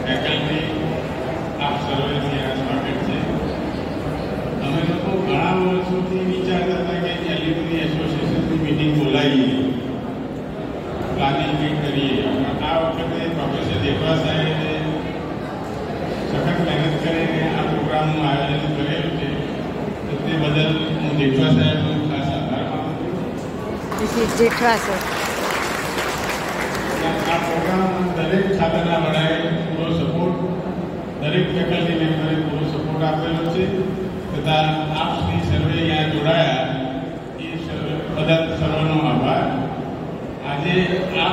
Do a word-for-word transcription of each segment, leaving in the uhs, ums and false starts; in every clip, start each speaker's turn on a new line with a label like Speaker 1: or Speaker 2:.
Speaker 1: Faculty, આપ સર્વે ત્યાં સ્વાગત છે. અમે લોકો ઘણા વર્ષોથી વિચારતા હતા કે એલ્યુમિની એસોસિએશનની મિટિંગ બોલાવીએ, પ્લાનિંગ કંઈક કરીએ. આ વખતે પ્રોફેસર દેવરા સાહેબે સખત મહેનત કરીને આ પ્રોગ્રામનું આયોજન કરેલું છે, તો તે બદલ હું દેવરા સાહેબનો ખાસ આભાર માનું છું. આ પ્રોગ્રામ દરેક છાત્રના વડાએ પૂરો સપોર્ટ, દરેક ફેકલ્ટી મેમ્બરે પૂરો સપોર્ટ આપેલો છે, તથા આપ શ્રી સર્વે અહીંયા જોડાયા એ બધા સર્વનો આભાર. આજે આ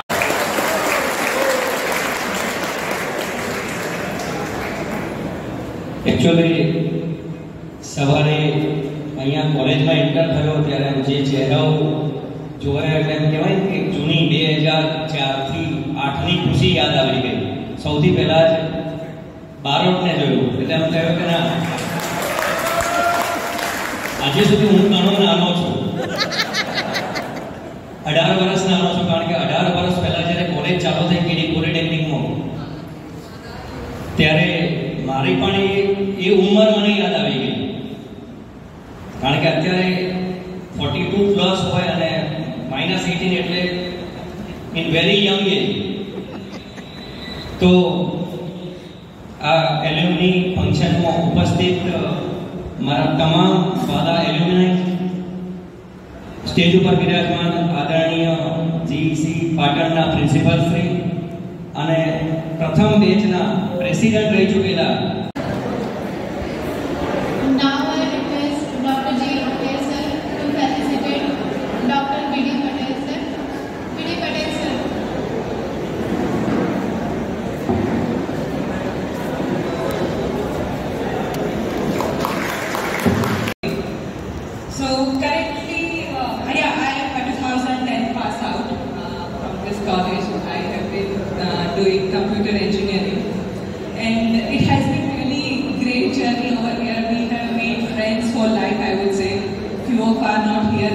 Speaker 2: એકચ્યુઅલી સવારે અહીંયા કોલેજમાં એન્ટર થયો ત્યારે જે ચહેરાઓ જોયા એટલે એમ કહેવાય કે જૂની બે હજાર ચારથી આઠની ખુશી યાદ આવી ગઈ. સૌથી પહેલાં જ બારોટને જોયું એટલે એમ થયું કે ના, આજે સુધી હું ઘણો નાનો છું, અઢાર વર્ષ નાનો છું, કારણ કે અઢાર વર્ષ પહેલાં જ્યારે કોલેજ ચાલુ થઈ ગઈ પોલિટેકનિકમાં, ત્યારે મારી પણ એ ઉંમર મને યાદ આવી ગઈ. કારણ કે અત્યારે ફોર્ટી ટુ પ્લસ હોય અને માઇનસ એટીન એટલે ઇન વેરી યંગ એજ. તો આ એલ્યુમિની ફંક્શનમાં ઉપસ્થિત મારા તમામ વાલા એલ્યુમિનાઈ, સ્ટેજ ઉપર બિરાજમાન આદરણીય જીઈસી પાટણના પ્રિન્સિપલ શ્રી અને પ્રથમ બેચના પ્રેસિડેન્ટ રહી ચૂકેલા
Speaker 3: doing computer engineering, and it has been really great journey over here. We have made friends for life, I would say. Few of are not here.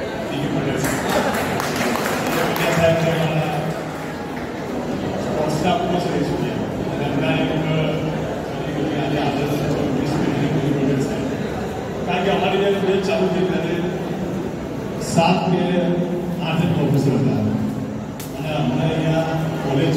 Speaker 1: हमारे यहाँ चालू थे सात में आठ प्रोफेसर था, हमारे यहाँ कॉलेज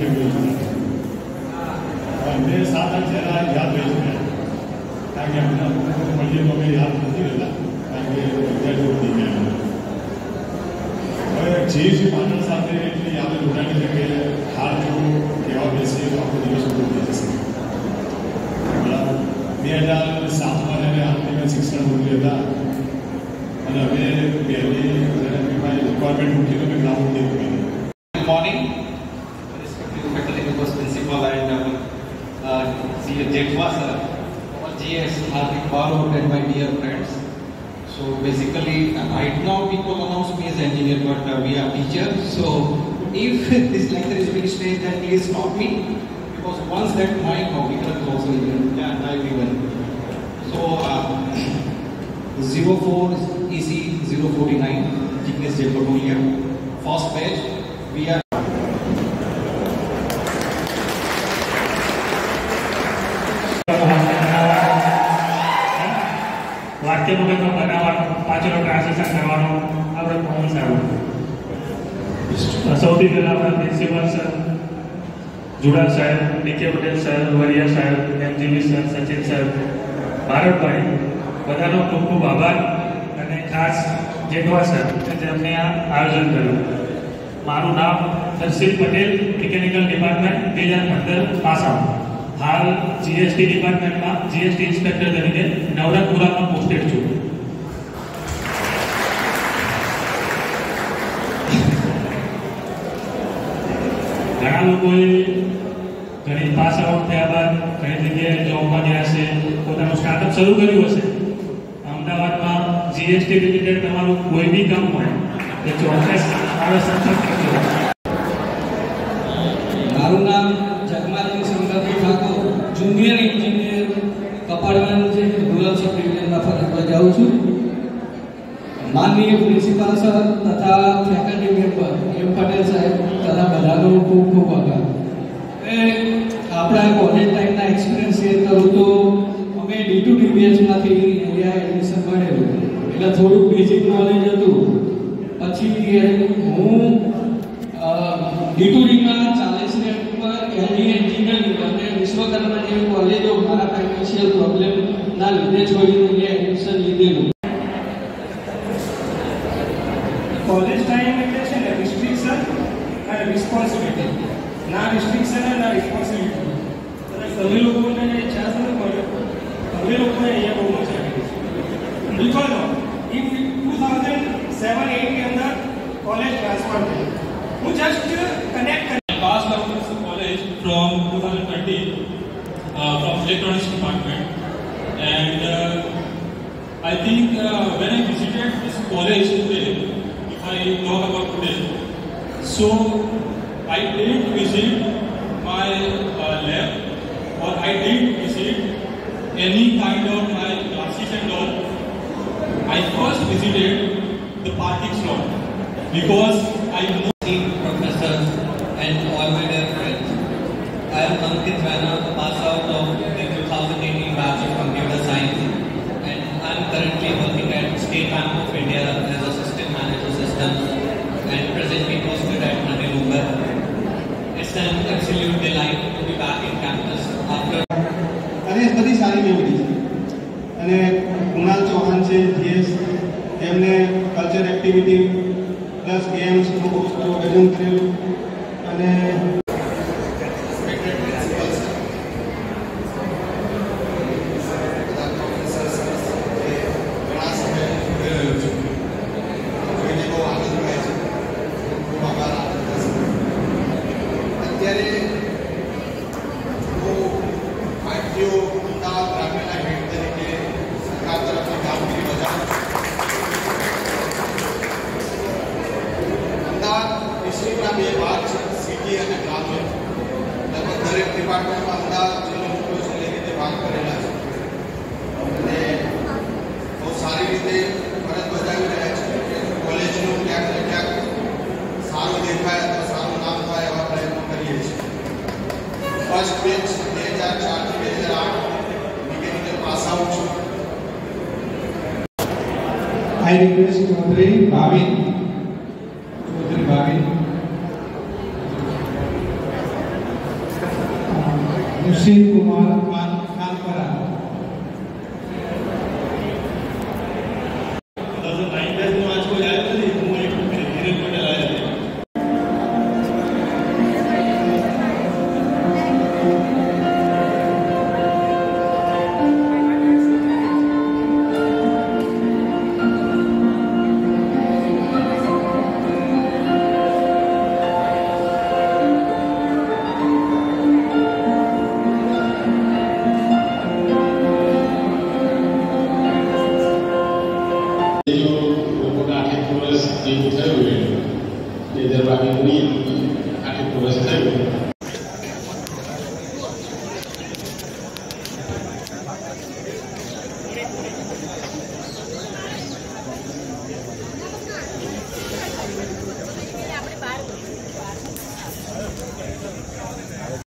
Speaker 1: अમને સાત આઠ ચહેરા યાદ રહી છે, કારણ કે અમને મળીએ તો અમે યાદ નથી રહેતા, કારણ કે વિદ્યાર્થીઓ વધી ગયા. હવે જીઈસી પાટણ સાથે એટલી યાદ જોડાણી છે કે હાલ જો કહેવા બેસીએ તો આખો દિવસ ઉભો થઈ જશે. બરાબર, બે હજાર સાતમાં જ્યારે આપણે મેં શિક્ષણ મૂકી હતા અને હવે પહેલી રિક્વાયરમેન્ટ મૂકી તો મેં ગ્રાઉન્ડ નહીં કરી.
Speaker 4: Good morning, respected faculty members, principal and uh, uh, Jetwa sir, G S, Hardik Barot and my dear friends. So basically, right now people announce me as engineer, but uh, we are teachers. So if this lecture is being staged, then please stop me, because once that my hobby is also even, yeah, everyone. So uh, zero four E C zero forty-nine, Jignesh Jepatolia, first batch. We are
Speaker 5: વાક્ય મગજમાં બનાવવાનો, પાછળનો translation કરવાનો આપણે બહુ સારું. સૌથી પહેલાં આપણા પ્રિન્સિપલ સર જુડાલ સાહેબ, ડીકે પટેલ સર, વરિયા સાહેબ, MGV sir, Sachin sir, Bharatbhai, બધાનો ખૂબ ખૂબ આભાર. અને ખાસ જેઠવા સર કે જેમને આ આયોજન કર્યું. મારું નામ દર્શિલ પટેલ, મિકેનિકલ ડિપાર્ટમેન્ટ, બે હજાર પંદર પાસ આઉટ. હાલ જીએસટી ડિપાર્ટમેન્ટમાં જીએસટી ઇન્સ્પેક્ટર તરીકે નવરંગપુરામાં પોસ્ટેડ છું. ઘણા લોકોએ ઘણી પાસ આઉટ થયા બાદ ઘણી જગ્યાએ જોબમાં ગયા છે, પોતાનું સ્ટાર્ટઅપ શરૂ કર્યું હશે. અમદાવાદમાં જીએસટી રિલેટેડ તમારું કોઈ બી કામ હોય તો ચોક્કસ આવે સંપર્ક કરજો.
Speaker 2: મારું નામ જગમાલી શંકરભાઈ ઠાકોર, જુનિયર એન્જિનિયર કપાડવાનું છે, રૂરલ સબ ડિવિઝનમાં ફરજ બજાવું છું. માનનીય પ્રિન્સિપાલ સર તથા ફેકલ્ટી મેમ્બર એમ પટેલ સાહેબ તથા બધાનો ખૂબ ખૂબ આભાર. એ
Speaker 6: આપણા કોલેજ ટાઈમના એક્સપિરિયન્સ શેર કરું તો અમે ડી ટુ ડીબીએસમાંથી અહીંયા એડમિશન મળેલું એટલે થોડુંક બેઝિક નોલેજ હતું. પછી હું ડી ટુ ડીમાં ચાલીસ રેટ ઉપર એલજી એન્જિનિયરિંગ અને વિશ્વકર્મા જેવી કોલેજો મારા ફાઇનાન્શિયલ પ્રોબ્લેમના લીધે છોડીને અહીંયા એડમિશન લીધેલું.
Speaker 7: કોલેજ ટાઈમ એટલે છે ને રિસ્ટ્રિક્શન અને રિસ્પોન્સિબિલિટી. ના રિસ્ટ્રિક્શન અને ના રિસ્પોન્સિબિલિટી. તમે લોકોને ખ્યાલ નથી પડ્યો, તમે લોકોને અહીંયા બહુ મજા આવી છે. બિલકુલ in two thousand seven eight के अंदर कॉलेज ट्रांसफर थे. હું જસ્ટ કનેક્ટ કરી
Speaker 8: passed out of college from twenty twenty uh, from electronics department, and uh, I think uh, when I visited this college today, if I talk about today, so I didn't visit my uh, lab, or I didn't visit any kind of my classes and all. I first visited the parking slot because I know
Speaker 2: professors and all my dear friends. I am Ankit Raina, passed out of the twenty eighteen batch of computer science, and I am currently working at State Bank of India as assistant manager systems and presently posted at Nadi Mumbai. It's an absolute delight to be back in campus after.
Speaker 9: અને બધી સારી memory છે. અને કુણાલ ચૌહાણ છે GS, એમને culture activity plus games આયોજન કરેલું. અને ડિપાર્ટમેન્ટમાં અમદાવાદ જિલ્લો મોકલ્યો છે, એ રીતે ભાગ કરેલા છે અને બહુ સારી રીતે ફરજ બજાવી રહ્યા છે. કોલેજનું ક્યાંક ને ક્યાંક સારું દેખાય અથવા સારું નામ થાય એવા પ્રયત્નો કરીએ છીએ. ફર્સ્ટ બેચ બે હજાર ચારથી બે હજાર આઠ મિકેનિકલ પાસ આઉટ છું. I request Chaudhary Bhavin Chaudhary Bhavin Sushil Kumar Khan Khanpara.
Speaker 1: Nine batch નો આજ કોઈ આવ્યો નથી. હું એક ધીરે પટેલ આવ્યા છે. જે થયું એ જરબાની આખી વર્ષ થયું